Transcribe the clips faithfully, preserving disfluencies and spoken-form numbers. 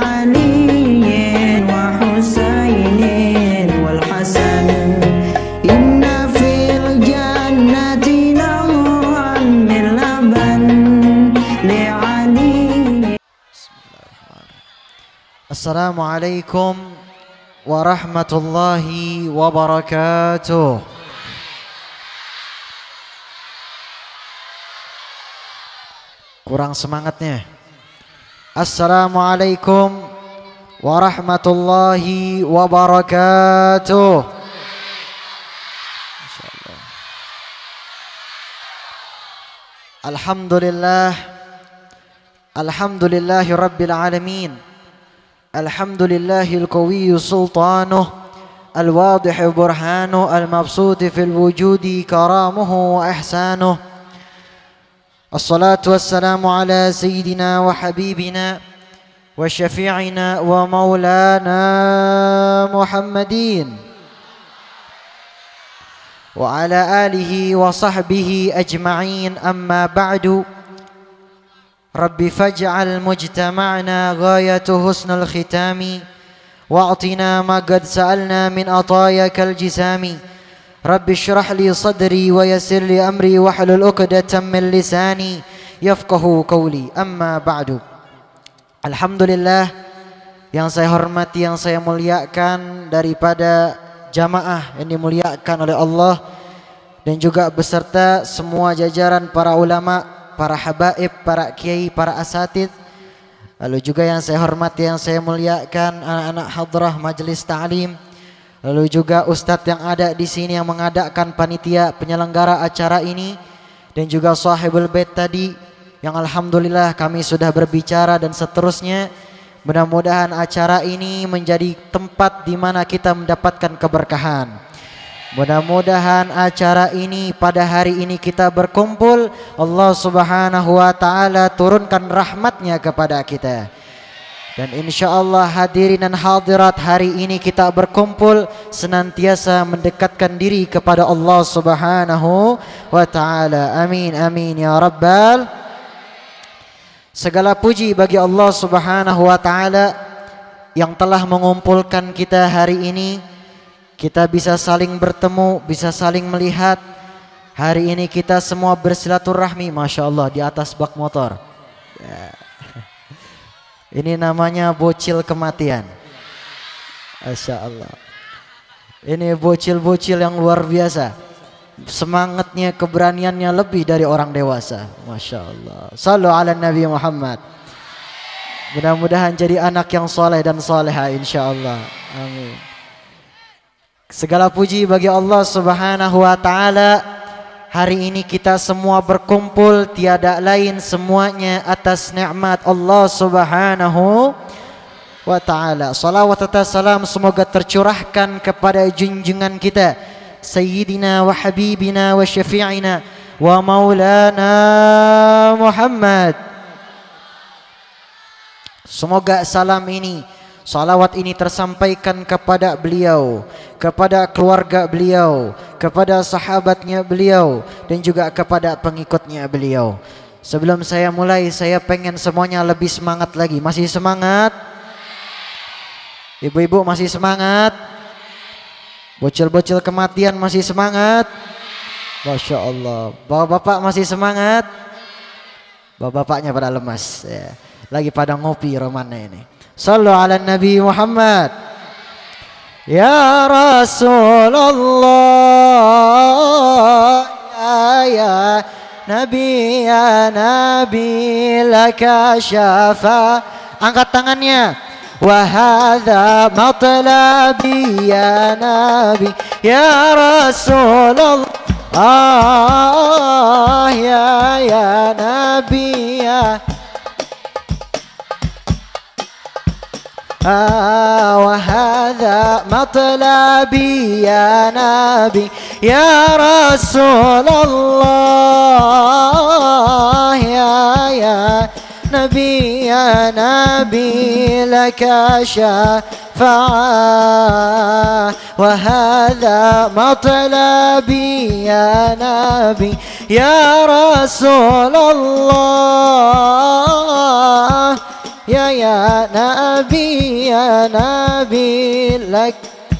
علي وحسين والحسن إن في الجنة نهرا من لبن لعلي. السلام عليكم ورحمة الله وبركاته. Kurang semangatnya. Assalamualaikum warahmatullahi wabarakatuh. Insyaallah. Alhamdulillah. Alhamdulillahi rabbil alamin. Alhamdulillahil qawiyyu sultanuh, al-wadih burhanuh, al-mabsuti fil wujudi karamuhu wa ihsanuh. Assalatu wassalamu ala sayyidina wa habibina wa syafi'ina wa maulana Muhammadin wa ala alihi wa sahbihi ajma'in, amma ba'du. Rabbi faj'al mujtama'na ghayatu husnul khitami wa'atina ma qad sa'alna min atayakal jisami. Rabbi syrah li sadri wa yassir li amri wahlul uqdatan min lisani yafqahu qawli, amma ba'du. Alhamdulillah, yang saya hormati, yang saya muliakan daripada jamaah yang dimuliakan oleh Allah dan juga beserta semua jajaran para ulama, para habaib, para kiai, para asatid. Lalu juga yang saya hormati, yang saya muliakan anak-anak hadrah majelis ta'lim. Lalu juga ustadz yang ada di sini yang mengadakan panitia penyelenggara acara ini, dan juga sahibul bait tadi yang alhamdulillah kami sudah berbicara dan seterusnya. Mudah-mudahan acara ini menjadi tempat di mana kita mendapatkan keberkahan. Mudah-mudahan acara ini pada hari ini kita berkumpul, Allah Subhanahu wa taala turunkan rahmatnya kepada kita. Dan insya Allah hadirin dan hadirat, hari ini kita berkumpul senantiasa mendekatkan diri kepada Allah Subhanahu wa ta'ala. Amin amin ya rabbal. Segala puji bagi Allah Subhanahu wa ta'ala yang telah mengumpulkan kita hari ini. Kita bisa saling bertemu, bisa saling melihat. Hari ini kita semua bersilaturahmi, masya Allah, di atas bak motor ya. Ini namanya bocil kematian. Masya Allah. Ini bocil-bocil yang luar biasa. Semangatnya, keberaniannya lebih dari orang dewasa. Masya Allah. Sallu ala Nabi Muhammad. Mudah-mudahan jadi anak yang soleh dan soleha, insya Allah. Amin. Segala puji bagi Allah Subhanahu wa ta'ala. Hari ini kita semua berkumpul tiada lain semuanya atas nikmat Allah Subhanahu wa ta'ala. Salawat atas salam semoga tercurahkan kepada junjungan kita Sayyidina wa Habibina wa Syafi'ina wa Maulana Muhammad. Semoga salam ini, salawat ini tersampaikan kepada beliau, kepada keluarga beliau, kepada sahabatnya beliau, dan juga kepada pengikutnya beliau. Sebelum saya mulai, saya pengen semuanya lebih semangat lagi. Masih semangat? Ibu-ibu masih semangat? Bocil-bocil kematian masih semangat? Masya Allah. Bapak-bapak masih semangat? Bapak-bapaknya pada lemas ya. Lagi pada ngopi romannya ini. Sallu ala Nabi Muhammad. Ya Rasulullah, ya, ya Nabi, ya Nabi laka syafa. Angkat tangannya. Wa hadza matlabi ya Nabi, ya Rasulullah, ya ya Nabi, ya وهذا مطلبي يا نبي يا رسول الله يا يا نبي يا نبي لك شفاعة وهذا مطلبي يا نبي يا رسول الله ya ya Nabi ya Nabi lak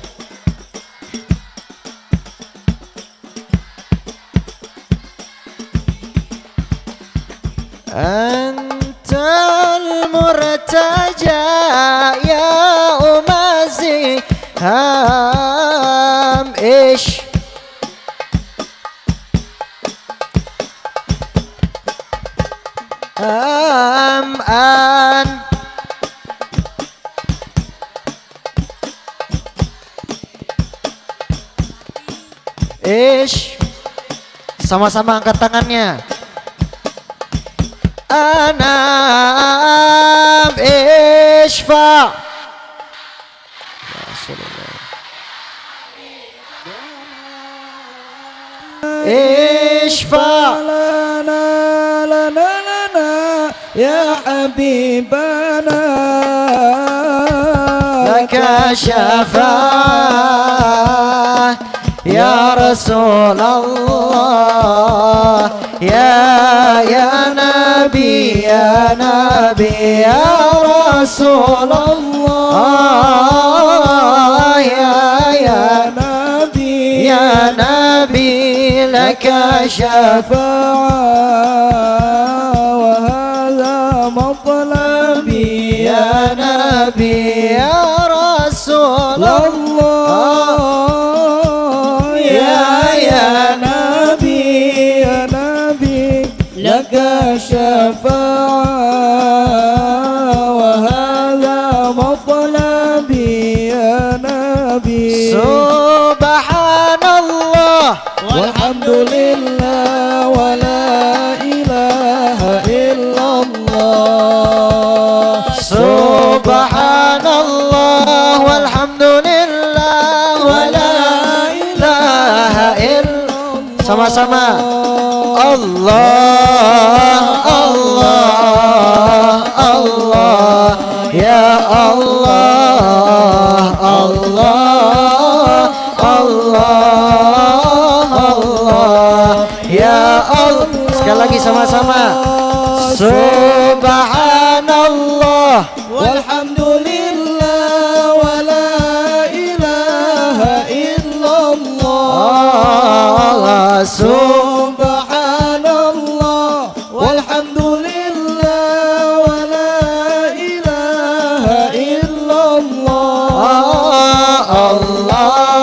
Antal murtaja ya umazi ham ish am an ish sama-sama angkat tangannya anam ishfa ishfa lana lana lana ya habibana laka syafa'ah ya Rasulullah ya ya Nabi ya Nabi ya Rasulullah ya ya Nabi ya Nabi laka syafa'ah wa hadha matlabi ya Nabi ya Rasulullah syafa'ah wa hadha matlabi ya Nabi Subhanallah walhamdulillah wa la ilaha illallah Subhanallah walhamdulillah wa la ilaha illallah sama-sama Allah Allah Allah ya Allah Allah Allah Allah ya Allah sekali lagi sama-sama Subhanallah walhamdulillah wa la ilaha illallah Subhanallah walhamdulillah wa la ilaha illallah Allah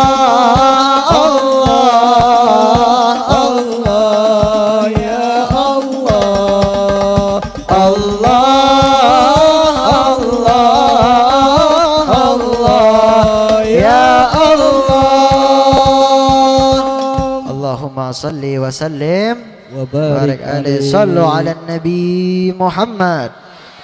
Allah Allah ya Allah Allah Allah Allah ya Allah Allahumma salli wa sallim wa barik alaihi sallu ala Nabi Muhammad.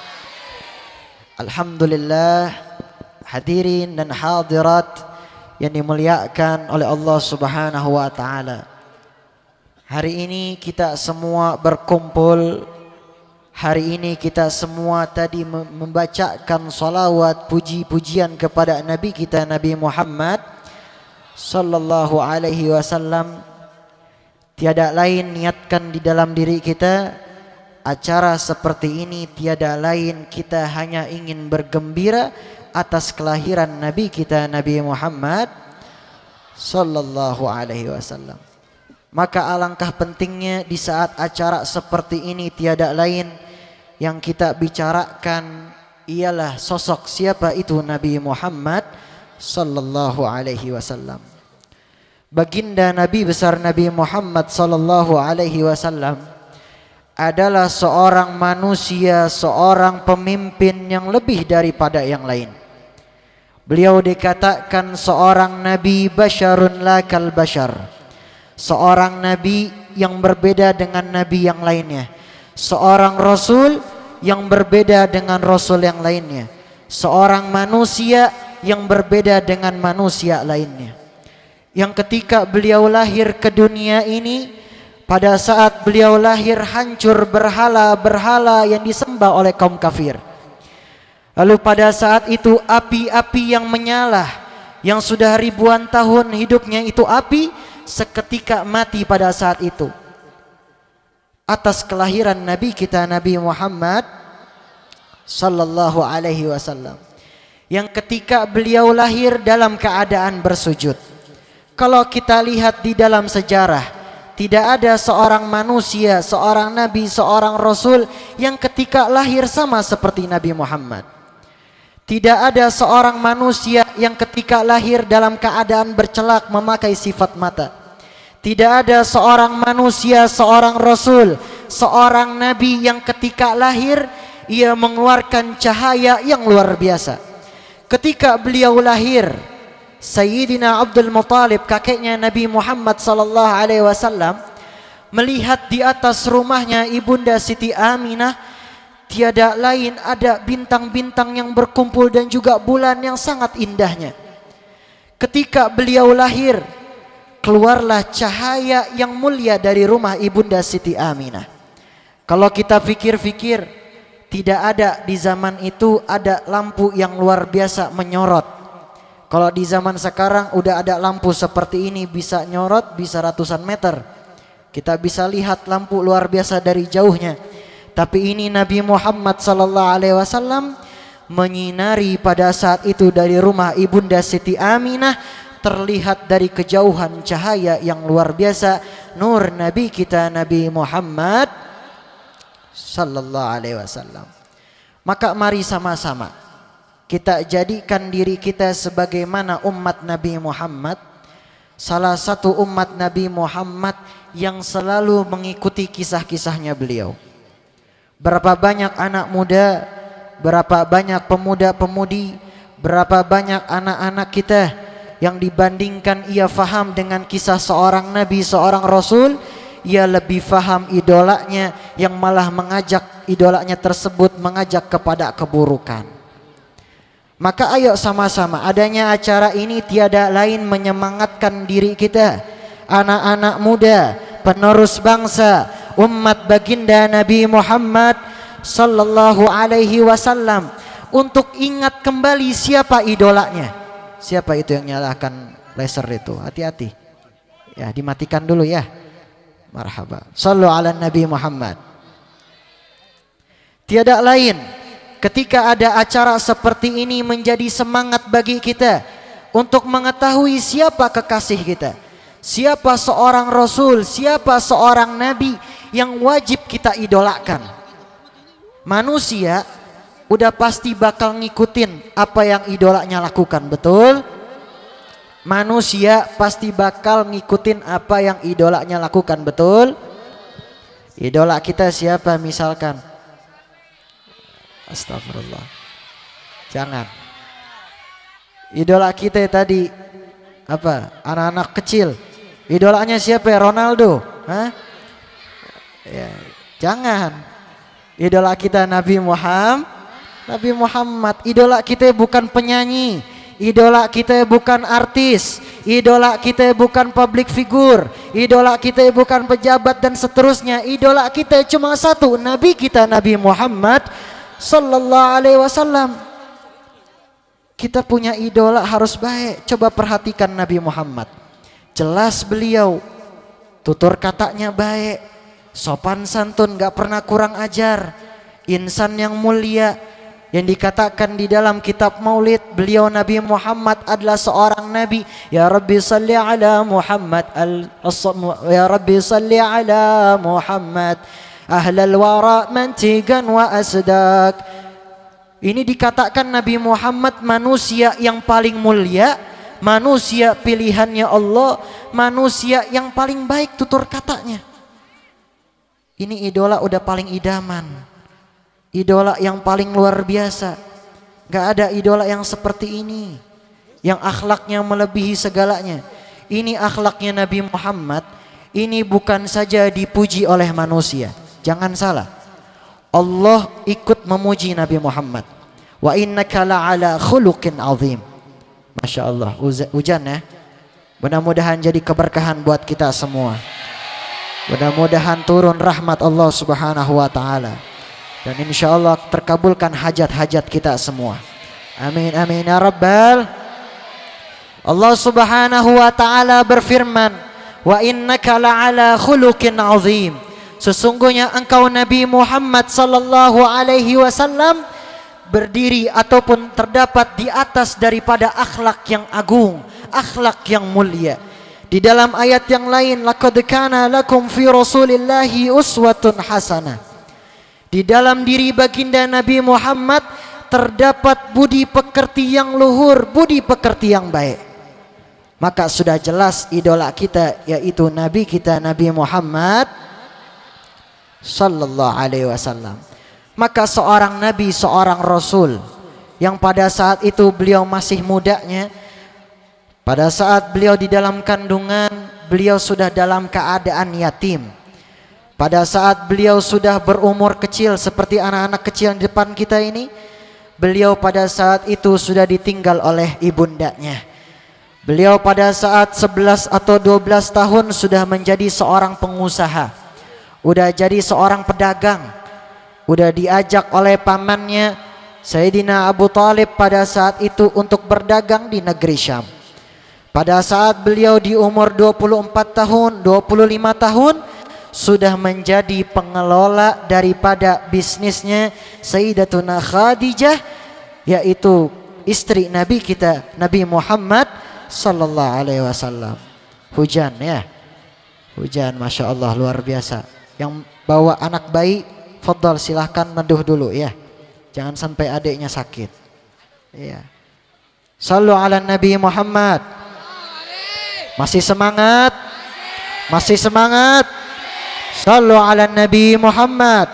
Alhamdulillah, hadirin dan hadirat yang dimuliakan oleh Allah Subhanahu wa taala. Hari ini kita semua berkumpul. Hari ini kita semua tadi membacakan salawat puji-pujian kepada Nabi kita Nabi Muhammad sallallahu alaihi wasallam. Tiada lain niatkan di dalam diri kita acara seperti ini, tiada lain kita hanya ingin bergembira atas kelahiran Nabi kita Nabi Muhammad sallallahu alaihi wasallam. Maka alangkah pentingnya di saat acara seperti ini tiada lain yang kita bicarakan ialah sosok siapa itu Nabi Muhammad sallallahu alaihi wasallam. Baginda Nabi besar Nabi Muhammad sallallahu alaihi wasallam adalah seorang manusia, seorang pemimpin yang lebih daripada yang lain. Beliau dikatakan seorang nabi basyarun la kal basyar. Seorang nabi yang berbeda dengan nabi yang lainnya. Seorang rasul yang berbeda dengan rasul yang lainnya. Seorang manusia yang berbeda dengan manusia lainnya. Yang ketika beliau lahir ke dunia ini, pada saat beliau lahir hancur berhala-berhala yang disembah oleh kaum kafir. Lalu pada saat itu api-api yang menyala, yang sudah ribuan tahun hidupnya itu api, seketika mati pada saat itu. Atas kelahiran Nabi kita Nabi Muhammad sallallahu alaihi wasallam, yang ketika beliau lahir dalam keadaan bersujud. Kalau kita lihat di dalam sejarah, tidak ada seorang manusia, seorang nabi, seorang rasul yang ketika lahir sama seperti Nabi Muhammad. Tidak ada seorang manusia yang ketika lahir dalam keadaan bercelak memakai sifat mata. Tidak ada seorang manusia, seorang rasul, seorang nabi yang ketika lahir ia mengeluarkan cahaya yang luar biasa. Ketika beliau lahir, Sayyidina Abdul Muttalib, kakeknya Nabi Muhammad sallallahu alaihi wasallam, melihat di atas rumahnya Ibunda Siti Aminah tiada lain ada bintang-bintang yang berkumpul dan juga bulan yang sangat indahnya. Ketika beliau lahir, keluarlah cahaya yang mulia dari rumah Ibunda Siti Aminah. Kalau kita fikir-fikir, tidak ada di zaman itu ada lampu yang luar biasa menyorot. Kalau di zaman sekarang udah ada lampu seperti ini, bisa nyorot, bisa ratusan meter. Kita bisa lihat lampu luar biasa dari jauhnya. Tapi ini Nabi Muhammad sallallahu alaihi wasallam menyinari pada saat itu dari rumah Ibunda Siti Aminah, terlihat dari kejauhan cahaya yang luar biasa, nur Nabi kita Nabi Muhammad sallallahu alaihi wasallam. Maka mari sama-sama kita jadikan diri kita sebagaimana umat Nabi Muhammad, salah satu umat Nabi Muhammad yang selalu mengikuti kisah-kisahnya beliau. Berapa banyak anak muda, berapa banyak pemuda-pemudi, berapa banyak anak-anak kita yang dibandingkan ia faham dengan kisah seorang nabi, seorang rasul, ia lebih faham idolanya yang malah mengajak idolanya tersebut mengajak kepada keburukan. Maka ayo sama-sama, adanya acara ini tiada lain menyemangatkan diri kita, anak-anak muda, penerus bangsa, umat baginda Nabi Muhammad sallallahu alaihi wasallam, untuk ingat kembali siapa idolanya. Siapa itu yang nyalakan laser itu? Hati-hati. Ya, dimatikan dulu ya. Marhaba. Sallu ala Nabi Muhammad. Tiada lain ketika ada acara seperti ini menjadi semangat bagi kita untuk mengetahui siapa kekasih kita, siapa seorang rasul, siapa seorang nabi yang wajib kita idolakan. Manusia udah pasti bakal ngikutin apa yang idolanya lakukan, betul? Manusia pasti bakal ngikutin apa yang idolanya lakukan, betul? Idola kita siapa misalkan? Astagfirullah. Jangan. Idola kita tadi apa? Anak-anak kecil. Idolanya siapa ya? Ronaldo? Hah? Ya, jangan. Idola kita Nabi Muhammad. Nabi Muhammad. Idola kita bukan penyanyi, idola kita bukan artis, idola kita bukan public figure, idola kita bukan pejabat dan seterusnya. Idola kita cuma satu, Nabi kita Nabi Muhammad sallallahu alaihi wasallam. Kita punya idola harus baik. Coba perhatikan Nabi Muhammad. Jelas beliau tutur katanya baik, sopan santun, gak pernah kurang ajar, insan yang mulia. Yang dikatakan di dalam kitab Maulid, beliau Nabi Muhammad adalah seorang nabi. Ya Rabbi salli ala Muhammad al Ya Rabbi salli ala Muhammad ahlal wara mantigan wa asdak. Ini dikatakan Nabi Muhammad manusia yang paling mulia, manusia pilihannya Allah, manusia yang paling baik tutur katanya. Ini idola udah paling idaman, idola yang paling luar biasa. Gak ada idola yang seperti ini, yang akhlaknya melebihi segalanya. Ini akhlaknya Nabi Muhammad. Ini bukan saja dipuji oleh manusia, jangan salah, Allah ikut memuji Nabi Muhammad. Wa innaka la'ala khuluqin azim. Masya Allah, hujan ya. Mudah-mudahan jadi keberkahan buat kita semua. Mudah-mudahan turun rahmat Allah subhanahu wa ta'ala, dan insya Allah terkabulkan hajat-hajat kita semua. Amin amin ya rabbal. Allah subhanahu wa ta'ala berfirman, wa innaka la'ala khuluqin azim. Sesungguhnya engkau Nabi Muhammad sallallahu alaihi wasallam berdiri ataupun terdapat di atas daripada akhlak yang agung, akhlak yang mulia. Di dalam ayat yang lain, laqad kana lakum fi rasulillahi uswatun hasanah. Di dalam diri baginda Nabi Muhammad terdapat budi pekerti yang luhur, budi pekerti yang baik. Maka sudah jelas idola kita yaitu Nabi kita Nabi Muhammad sallallahu alaihi wasallam. Maka seorang nabi, seorang rasul yang pada saat itu beliau masih mudanya, pada saat beliau di dalam kandungan, beliau sudah dalam keadaan yatim. Pada saat beliau sudah berumur kecil seperti anak-anak kecil di depan kita ini, beliau pada saat itu sudah ditinggal oleh ibundanya. Beliau pada saat sebelas atau dua belas tahun sudah menjadi seorang pengusaha, udah jadi seorang pedagang, udah diajak oleh pamannya Sayyidina Abu Talib pada saat itu untuk berdagang di negeri Syam. Pada saat beliau di umur dua puluh empat tahun, dua puluh lima tahun, sudah menjadi pengelola daripada bisnisnya Sayyidatuna Khadijah, yaitu istri Nabi kita Nabi Muhammad sallallahu alaihi wasallam. Hujan ya, hujan, masya Allah, luar biasa. Yang bawa anak bayi, fadhal, silahkan neduh dulu ya, jangan sampai adiknya sakit. Iya. Sallu ala Nabi Muhammad. Masih semangat? Masih semangat? Sallu ala Nabi Muhammad.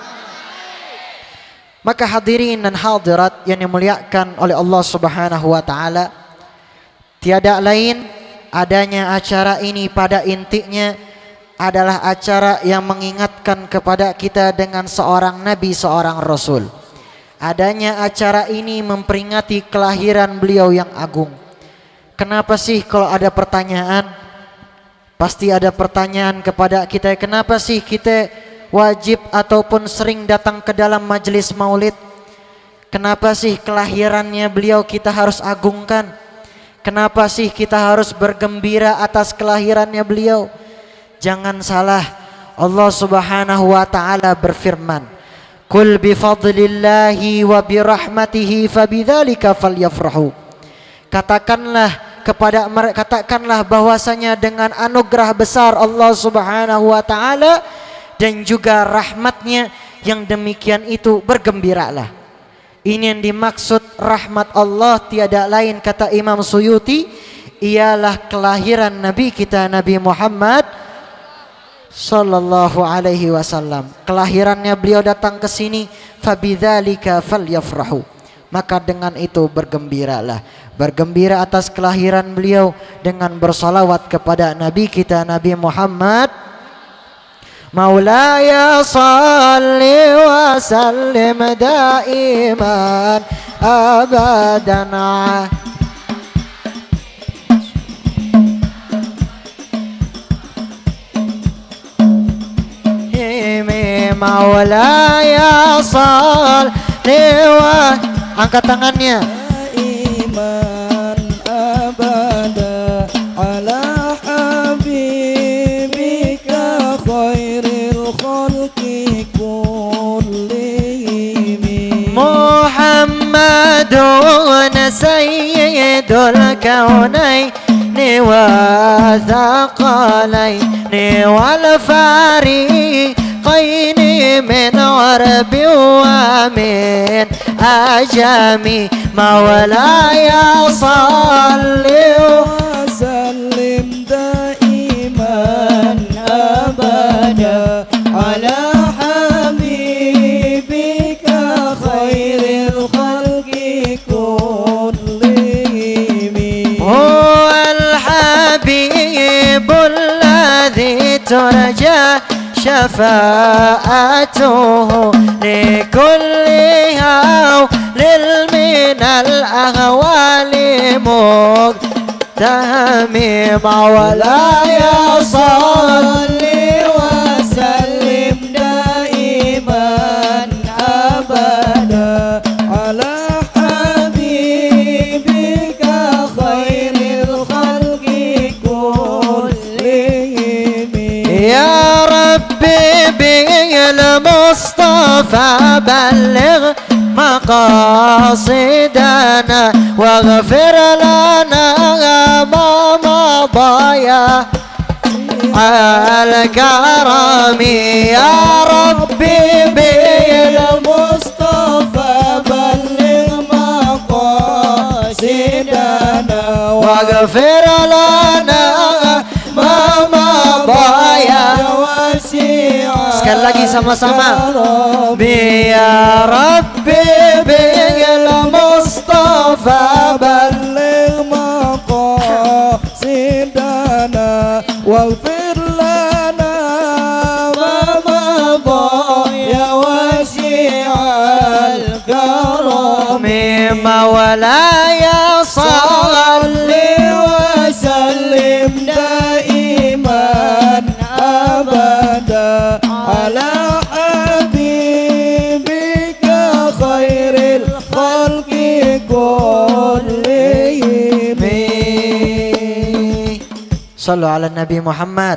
Maka hadirin dan hadirat yang dimuliakan oleh Allah Subhanahu wa taala, tiada lain adanya acara ini pada intinya adalah acara yang mengingatkan kepada kita dengan seorang nabi, seorang rasul. Adanya acara ini memperingati kelahiran beliau yang agung. Kenapa sih kalau ada pertanyaan, pasti ada pertanyaan kepada kita, kenapa sih kita wajib ataupun sering datang ke dalam majelis maulid? Kenapa sih kelahirannya beliau kita harus agungkan? Kenapa sih kita harus bergembira atas kelahirannya beliau? Jangan salah, Allah Subhanahu wa taala berfirman, "Qul bi fadlillahi wa bi rahmatihi fabidzalika falyafrahu." Katakanlah kepada mereka, katakanlah bahwasanya dengan anugerah besar Allah Subhanahu wa taala dan juga rahmatnya yang demikian itu bergembiralah. Ini yang dimaksud rahmat Allah tiada lain, kata Imam Suyuti, ialah kelahiran Nabi kita Nabi Muhammad sallallahu alaihi wasallam. Kelahirannya beliau datang ke sini, fabidzalika falyafrahu. Maka dengan itu bergembiralah. Bergembira atas kelahiran beliau dengan bersalawat kepada Nabi kita Nabi Muhammad. Maulaya salli wa sallim daiman abadan. Maulaya salli wa, angkat tangannya. Iman abada ala habibika khairil khalqi kullihim. Muhammadun sayyidul kaunaini wa thaqalaini wal fariqaini min arabi wa min ajami. Maulaya salli wa sallim daiman abada ala habibika khairil khalqi kullihim. Huwal habibul ladzi turja syafa'atuhu likulli hawlil minal ahwali muqtahami. Maulaya salli wa sallim daiman abada ala habibika khairil khalqi kullihim. Ya Rabbi bil Mustafa balligh مقاصدنا واغفر لنا ما مضى يا الكرم يا ربي بالمصطفى بلغ مقاصدنا واغفر لنا ما مضى يا واسع. Sekali lagi sama-sama. Ya Rabbi bil Mustafa بلغ مقاصدنا واغفر لنا ما مضى يا واسع الكرم. مولاي صل وسلم دائما أبدا على حبيبك خير الخلق كلهم. Sallu ala Nabi Muhammad.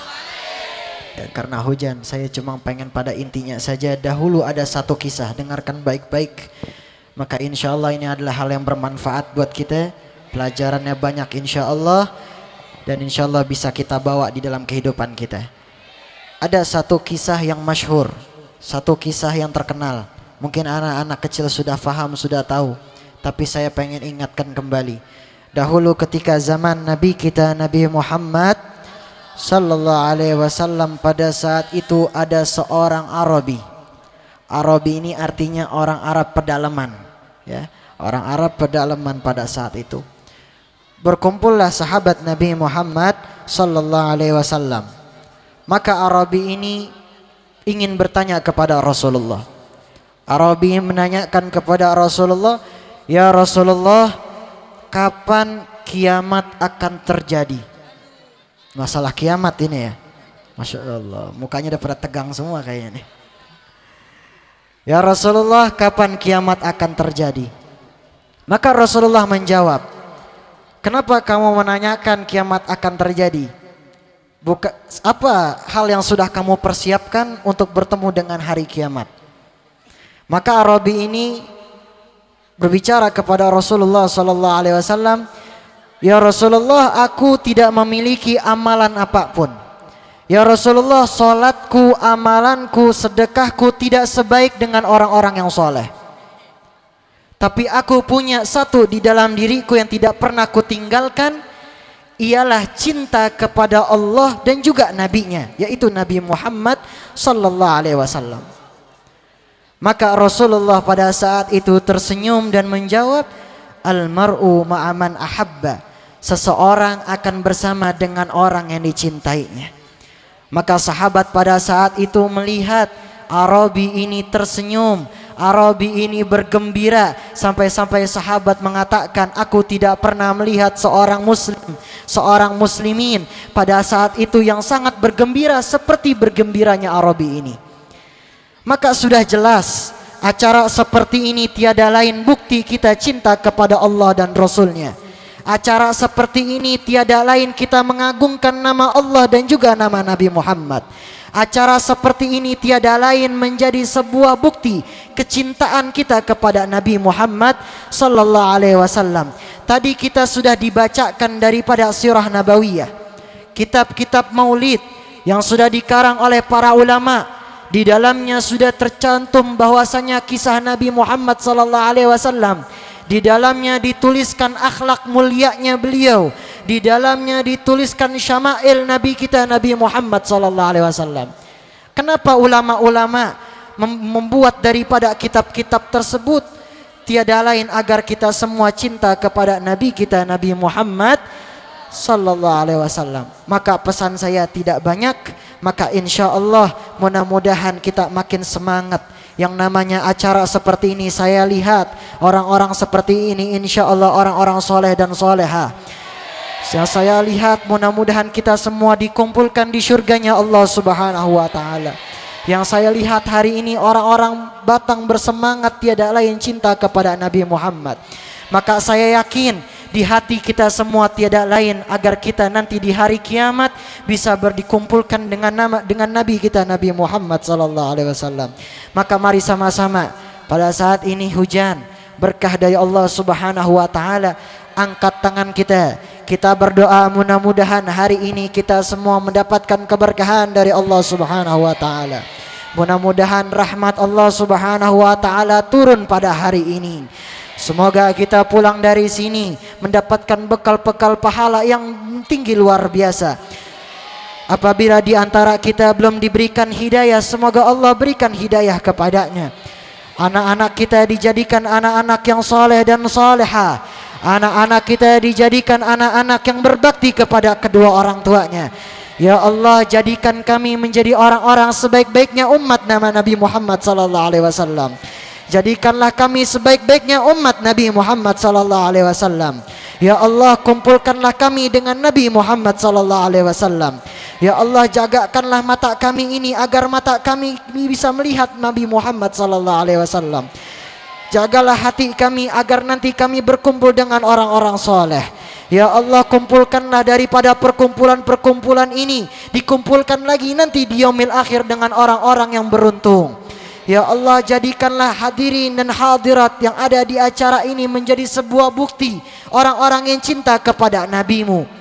Ya, karena hujan, saya cuma pengen pada intinya saja. Dahulu ada satu kisah, dengarkan baik-baik. Maka insya Allah ini adalah hal yang bermanfaat buat kita. Pelajarannya banyak insya Allah. Dan insya Allah bisa kita bawa di dalam kehidupan kita. Ada satu kisah yang masyhur, satu kisah yang terkenal. Mungkin anak-anak kecil sudah faham, sudah tahu. Tapi saya pengen ingatkan kembali. Dahulu ketika zaman Nabi kita Nabi Muhammad Sallallahu Alaihi Wasallam, pada saat itu ada seorang Arabi. Arabi ini artinya orang Arab pedalaman, ya, orang Arab pedalaman pada saat itu. Berkumpullah sahabat Nabi Muhammad Sallallahu Alaihi Wasallam. Maka Arabi ini ingin bertanya kepada Rasulullah. Arabi menanyakan kepada Rasulullah, ya Rasulullah, kapan kiamat akan terjadi? Masalah kiamat ini ya. Masya Allah, mukanya udah pada tegang semua kayaknya nih. Ya Rasulullah, kapan kiamat akan terjadi? Maka Rasulullah menjawab, kenapa kamu menanyakan kiamat akan terjadi? Bukan apa hal yang sudah kamu persiapkan untuk bertemu dengan hari kiamat? Maka Arabi ini berbicara kepada Rasulullah Sallallahu Alaihi Wasallam, ya Rasulullah, aku tidak memiliki amalan apapun. Ya Rasulullah, salatku, amalanku, sedekahku tidak sebaik dengan orang-orang yang soleh. Tapi aku punya satu di dalam diriku yang tidak pernah kutinggalkan, ialah cinta kepada Allah dan juga nabinya, yaitu Nabi Muhammad Sallallahu Alaihi Wasallam. Maka Rasulullah pada saat itu tersenyum dan menjawab, Al-mar'u ma'aman ahabba. Seseorang akan bersama dengan orang yang dicintainya. Maka sahabat pada saat itu melihat Arabi ini tersenyum, Arabi ini bergembira, sampai-sampai sahabat mengatakan, aku tidak pernah melihat seorang muslim, seorang muslimin pada saat itu yang sangat bergembira seperti bergembiranya Arabi ini. Maka sudah jelas acara seperti ini tiada lain bukti kita cinta kepada Allah dan Rasulnya. Acara seperti ini tiada lain kita mengagungkan nama Allah dan juga nama Nabi Muhammad. Acara seperti ini tiada lain menjadi sebuah bukti kecintaan kita kepada Nabi Muhammad Sallallahu Alaihi Wasallam. Tadi kita sudah dibacakan daripada Sirah Nabawiyah, kitab-kitab maulid yang sudah dikarang oleh para ulama. Di dalamnya sudah tercantum bahwasanya kisah Nabi Muhammad Sallallahu Alaihi Wasallam. Di dalamnya dituliskan akhlak mulianya beliau. Di dalamnya dituliskan syama'il Nabi kita Nabi Muhammad Sallallahu Alaihi Wasallam. Kenapa ulama-ulama membuat daripada kitab-kitab tersebut? Tiada lain agar kita semua cinta kepada Nabi kita Nabi Muhammad Sallallahu Alaihi Wasallam. Maka pesan saya tidak banyak, maka insya Allah mudah-mudahan kita makin semangat. Yang namanya acara seperti ini saya lihat orang-orang seperti ini insya Allah orang-orang soleh dan soleha. Yang saya lihat mudah-mudahan kita semua dikumpulkan di surganya Allah Subhanahu Wa Taala. Yang saya lihat hari ini orang-orang Batang bersemangat tiada lain cinta kepada Nabi Muhammad. Maka saya yakin di hati kita semua tiada lain agar kita nanti di hari kiamat bisa berdikumpulkan dengan nama dengan Nabi kita Nabi Muhammad Sallallahu Alaihi Wasallam. Maka mari sama-sama pada saat ini hujan, berkah dari Allah Subhanahu wa taala. Angkat tangan kita, kita berdoa mudah-mudahan hari ini kita semua mendapatkan keberkahan dari Allah Subhanahu wa taala. Mudah-mudahan rahmat Allah Subhanahu wa taala turun pada hari ini. Semoga kita pulang dari sini mendapatkan bekal-bekal pahala yang tinggi luar biasa. Apabila di antara kita belum diberikan hidayah, semoga Allah berikan hidayah kepadanya. Anak-anak kita dijadikan anak-anak yang soleh dan soleha. Anak-anak kita dijadikan anak-anak yang berbakti kepada kedua orang tuanya. Ya Allah, jadikan kami menjadi orang-orang sebaik-baiknya umat nama Nabi Muhammad sallallahu alaihi wasallam. Jadikanlah kami sebaik-baiknya umat Nabi Muhammad sallallahu alaihi wasallam. Ya Allah, kumpulkanlah kami dengan Nabi Muhammad sallallahu alaihi wasallam. Ya Allah, jagakanlah mata kami ini agar mata kami bisa melihat Nabi Muhammad sallallahu alaihi wasallam. Jagalah hati kami agar nanti kami berkumpul dengan orang-orang soleh. Ya Allah, kumpulkanlah daripada perkumpulan-perkumpulan ini, dikumpulkan lagi nanti di yaumil akhir dengan orang-orang yang beruntung. Ya Allah, jadikanlah hadirin dan hadirat yang ada di acara ini menjadi sebuah bukti orang-orang yang cinta kepada Nabi-Mu.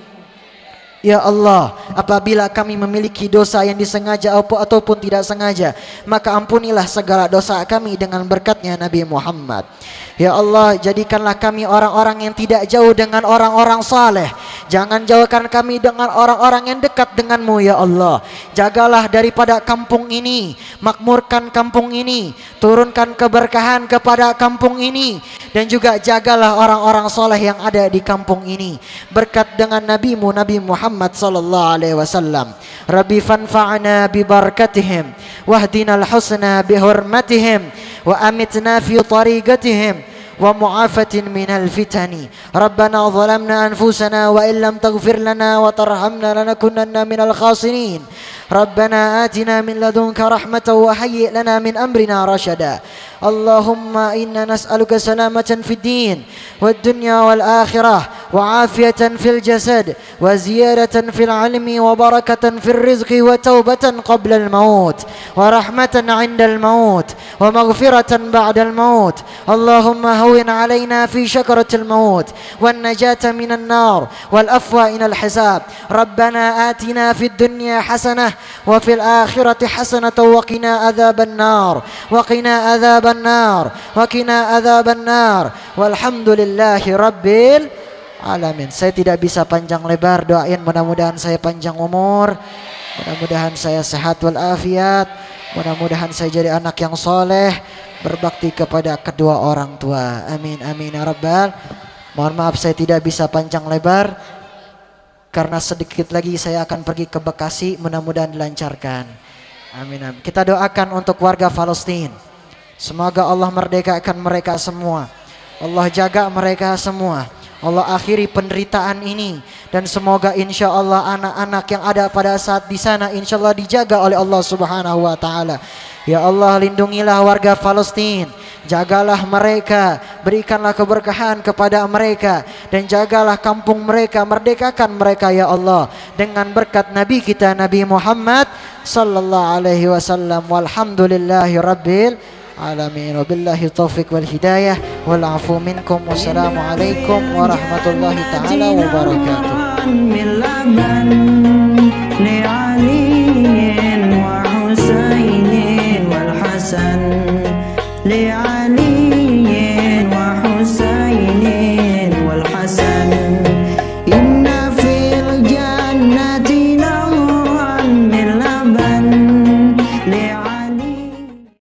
Ya Allah, apabila kami memiliki dosa yang disengaja ataupun tidak sengaja, maka ampunilah segala dosa kami dengan berkatnya Nabi Muhammad. Ya Allah, jadikanlah kami orang-orang yang tidak jauh dengan orang-orang saleh. Jangan jauhkan kami dengan orang-orang yang dekat denganmu ya Allah. Jagalah daripada kampung ini, makmurkan kampung ini, turunkan keberkahan kepada kampung ini, dan juga jagalah orang-orang saleh yang ada di kampung ini. Berkat dengan Nabi-Mu Nabi Muhammad sallallahu alaihi wasallam. Rabbi fanfa'na bi barakatihim wahdinal husna bi hurmatihim wa amitna fi tariqatihim ومعافة من الفتن ربنا ظلمنا أنفسنا وإن لم تغفر لنا وترحمنا لنكونن من الخاسرين ربنا آتنا من لدنك رحمة وهيئ لنا من أمرنا رشدا اللهم إنا نسألك سلامة في الدين والدنيا والآخرة وعافية في الجسد وزيادة في العلم وبركة في الرزق وتوبة قبل الموت ورحمة عند الموت ومغفرة بعد الموت اللهم هون علينا في شكرة الموت والنجاة من النار والأفوى إلى الحساب ربنا آتنا في الدنيا حسنة وفي الآخرة حسنة وقنا عذاب النار وقنا عذاب النار وقنا عذاب النار والحمد لله رب Alamin. Saya tidak bisa panjang lebar, doain mudah-mudahan saya panjang umur, mudah-mudahan saya sehat walafiat, mudah-mudahan saya jadi anak yang soleh, berbakti kepada kedua orang tua. Amin amin ya rabbal. Mohon maaf saya tidak bisa panjang lebar karena sedikit lagi saya akan pergi ke Bekasi, mudah-mudahan dilancarkan. Amin amin. Kita doakan untuk warga Palestina. Semoga Allah merdekakan mereka semua. Allah jaga mereka semua. Allah akhiri penderitaan ini dan semoga insya Allah anak-anak yang ada pada saat di sana insya Allah dijaga oleh Allah Subhanahu wa taala. Ya Allah, lindungilah warga Palestina, jagalah mereka, berikanlah keberkahan kepada mereka dan jagalah kampung mereka, merdekakan mereka ya Allah dengan berkat Nabi kita Nabi Muhammad sallallahu alaihi wasallam. Walhamdulillahi rabbil alamin wabillahi taufiq wal hidayah wal afu minkum wassalamu alaikum warahmatullahi taala wabarakatuh. لعلي